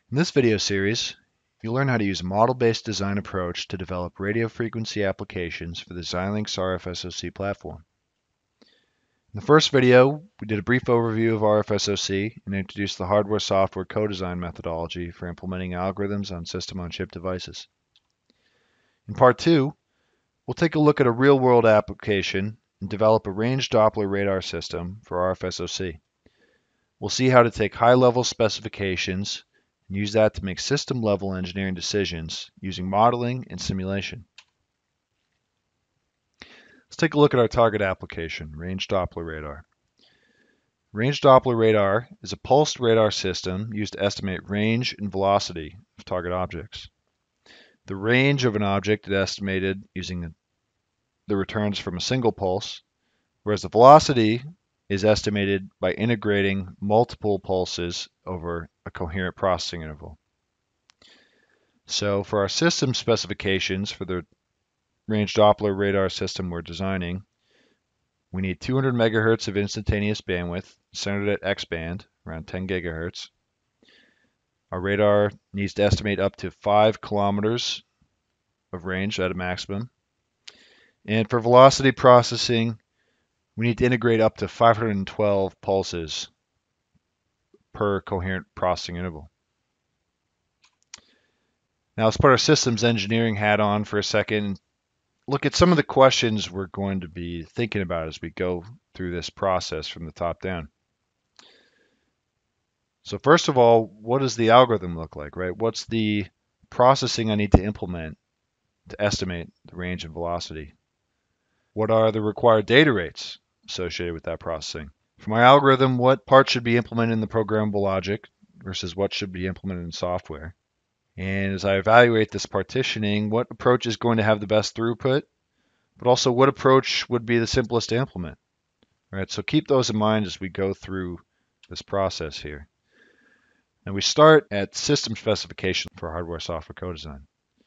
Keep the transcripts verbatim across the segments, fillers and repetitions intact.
In this video series, you'll learn how to use a model-based design approach to develop radio frequency applications for the Xilinx RFSoC platform. In the first video, we did a brief overview of RFSoC and introduced the hardware-software co-design methodology for implementing algorithms on system-on-chip devices. In part two, we'll take a look at a real-world application and develop a range-Doppler radar system for RFSoC. We'll see how to take high-level specifications and use that to make system-level engineering decisions using modeling and simulation. Let's take a look at our target application, range-Doppler radar. Range-Doppler radar is a pulsed radar system used to estimate range and velocity of target objects. The range of an object is estimated using the returns from a single pulse, whereas the velocity is estimated by integrating multiple pulses over a coherent processing interval. So for our system specifications for the range-Doppler radar system we're designing, we need two hundred megahertz of instantaneous bandwidth centered at X-band, around ten gigahertz. Our radar needs to estimate up to five kilometers of range at a maximum. And for velocity processing, we need to integrate up to five hundred twelve pulses per coherent processing interval. Now let's put our systems engineering hat on for a second and look at some of the questions we're going to be thinking about as we go through this process from the top down. So first of all, what does the algorithm look like, right? What's the processing I need to implement to estimate the range and velocity? What are the required data rates associated with that processing? For my algorithm, what parts should be implemented in the programmable logic versus what should be implemented in software? And as I evaluate this partitioning, what approach is going to have the best throughput, but also what approach would be the simplest to implement? All right, so keep those in mind as we go through this process here. And we start at system specification for hardware-software co-design.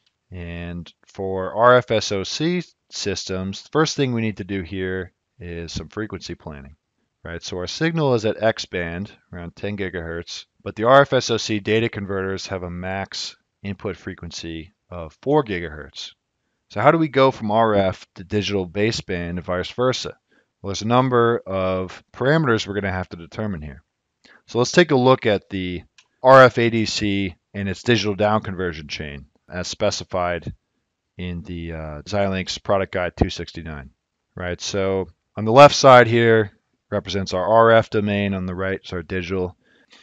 And for RFSoC systems, the first thing we need to do here is some frequency planning. Right, so our signal is at X-band, around ten gigahertz, but the RFSoC data converters have a max input frequency of four gigahertz. So how do we go from R F to digital baseband and vice versa? Well, there's a number of parameters we're going to have to determine here. So let's take a look at the R F A D C and its digital down conversion chain as specified in the uh, Xilinx product guide two sixty-nine. Right, so on the left side here represents our R F domain, on the right is our digital.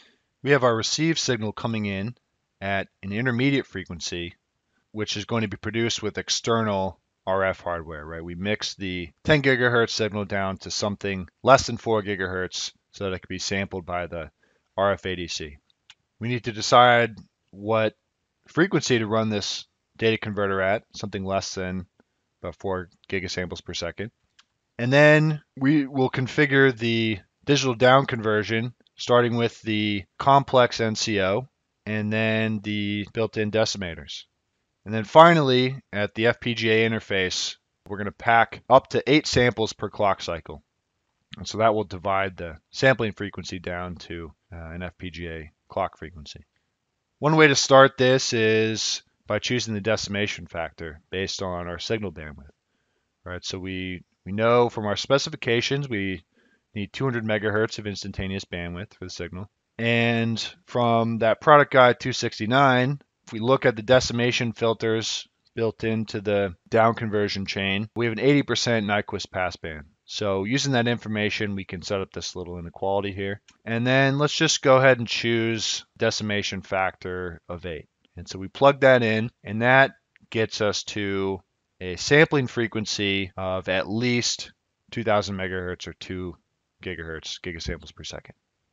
We have our received signal coming in at an intermediate frequency, which is going to be produced with external R F hardware, right? We mix the ten gigahertz signal down to something less than four gigahertz so that it can be sampled by the R F A D C. We need to decide what frequency to run this data converter at, something less than about four gigasamples per second. And then we will configure the digital down conversion, starting with the complex N C O and then the built-in decimators. And then finally, at the F P G A interface, we're going to pack up to eight samples per clock cycle. And so that will divide the sampling frequency down to uh, an F P G A clock frequency. One way to start this is by choosing the decimation factor based on our signal bandwidth. Right, so we We know from our specifications we need two hundred megahertz of instantaneous bandwidth for the signal. And from that product guide two sixty-nine, if we look at the decimation filters built into the down conversion chain, we have an eighty percent Nyquist passband. So using that information, we can set up this little inequality here. And then let's just go ahead and choose decimation factor of eight. And so we plug that in, and that gets us to a sampling frequency of at least two thousand megahertz or two gigahertz, gigasamples per second.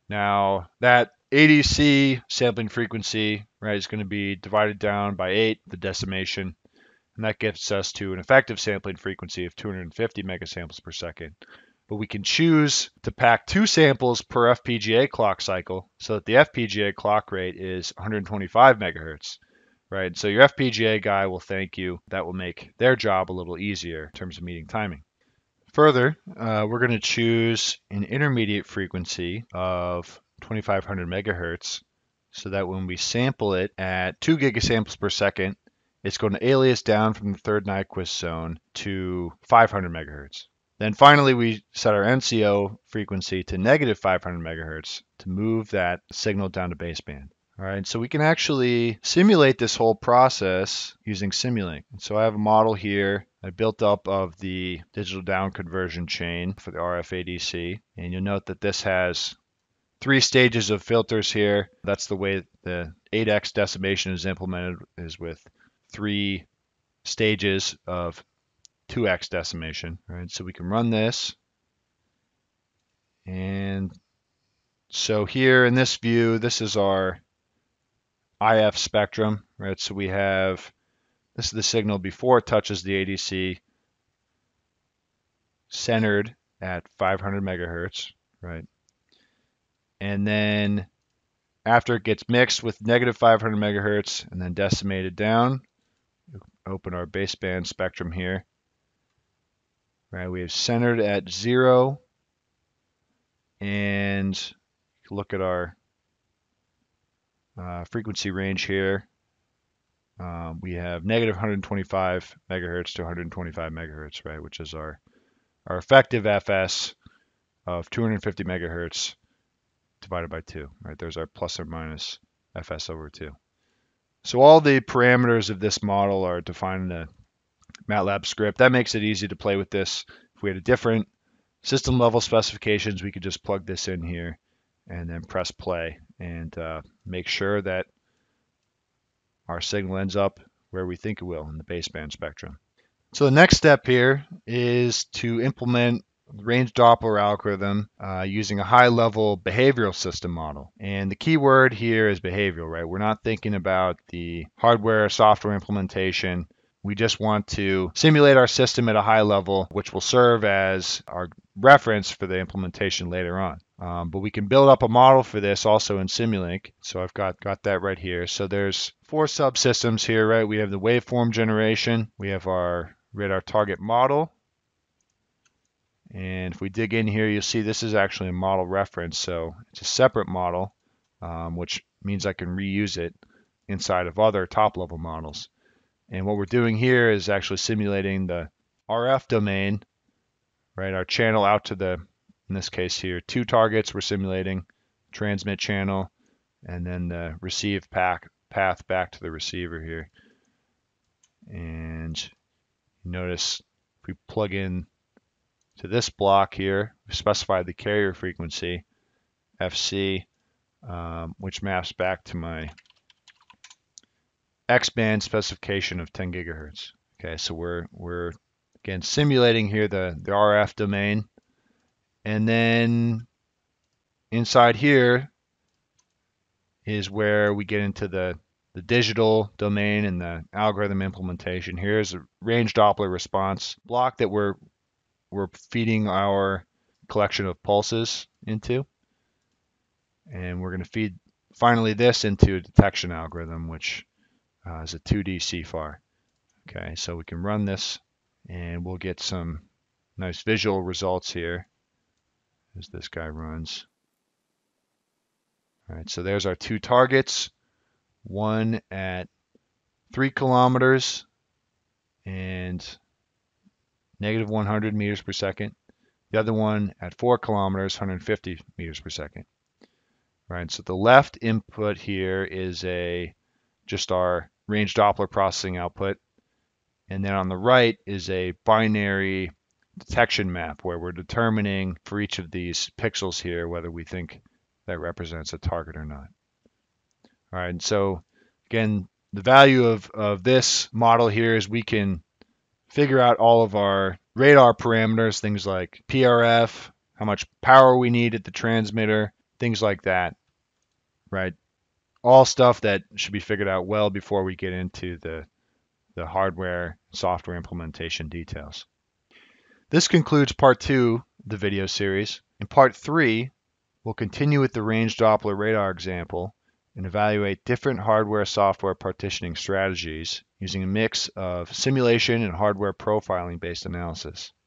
Now that A D C sampling frequency, right, is going to be divided down by eight, the decimation, and that gets us to an effective sampling frequency of two hundred fifty megasamples per second. But we can choose to pack two samples per F P G A clock cycle so that the F P G A clock rate is one hundred twenty-five megahertz. Right, so your F P G A guy will thank you. That will make their job a little easier in terms of meeting timing. Further, uh, we're going to choose an intermediate frequency of twenty-five hundred megahertz so that when we sample it at two gigasamples per second, it's going to alias down from the third Nyquist zone to five hundred megahertz. Then finally, we set our N C O frequency to negative five hundred megahertz to move that signal down to baseband. All right, so we can actually simulate this whole process using Simulink. So I have a model here I built up of the digital down conversion chain for the R F A D C. And you'll note that this has three stages of filters here. That's the way the eight x decimation is implemented, is with three stages of two x decimation. All right, so we can run this. And so here in this view, this is our I F spectrum, right? So we have, this is the signal before it touches the A D C, centered at five hundred megahertz, right? And then after it gets mixed with negative five hundred megahertz and then decimated down, open our baseband spectrum here, right? We have centered at zero, and look at our uh, frequency range here. Um, we have negative one hundred twenty-five megahertz to one hundred twenty-five megahertz, right? Which is our our effective F S of two hundred fifty megahertz divided by two, right? There's our plus or minus F S over two. So all the parameters of this model are defined in a MATLAB script. That makes it easy to play with this. If we had a different system level specifications, we could just plug this in here and then press play and uh, make sure that our signal ends up where we think it will in the baseband spectrum. So the next step here is to implement the range-Doppler algorithm uh, using a high-level behavioral system model. And the key word here is behavioral, right? We're not thinking about the hardware, software implementation. We just want to simulate our system at a high level, which will serve as our reference for the implementation later on. Um, but we can build up a model for this also in Simulink. So I've got, got that right here. So there's four subsystems here, right? We have the waveform generation. We have our radar target model. And if we dig in here, you'll see this is actually a model reference. So it's a separate model, um, which means I can reuse it inside of other top-level models. And what we're doing here is actually simulating the R F domain, right? Our channel out to the, in this case here, two targets we're simulating, transmit channel, and then the receive path, path back to the receiver here. And notice if we plug in to this block here, we specify the carrier frequency, F C, um, which maps back to my X-band specification of ten gigahertz. Okay, so we're we're again simulating here the, the R F domain, and then inside here is where we get into the the digital domain and the algorithm implementation. Here's a range-Doppler response block that we're we're feeding our collection of pulses into, and we're going to feed finally this into a detection algorithm, which uh, is a two D C F A R. Okay, so we can run this and we'll get some nice visual results here as this guy runs. All right, so there's our two targets, one at three kilometers and negative one hundred meters per second. The other one at four kilometers, one hundred fifty meters per second. Right, so the left input here is a just our range-Doppler processing output. And then on the right is a binary detection map where we're determining for each of these pixels here whether we think that represents a target or not. All right, and so again, the value of, of this model here is we can figure out all of our radar parameters, things like P R F, how much power we need at the transmitter, things like that, right? All stuff that should be figured out well before we get into the, the hardware, software implementation details. This concludes part two of the video series. In part three, we'll continue with the range-Doppler radar example and evaluate different hardware-software partitioning strategies using a mix of simulation and hardware profiling-based analysis.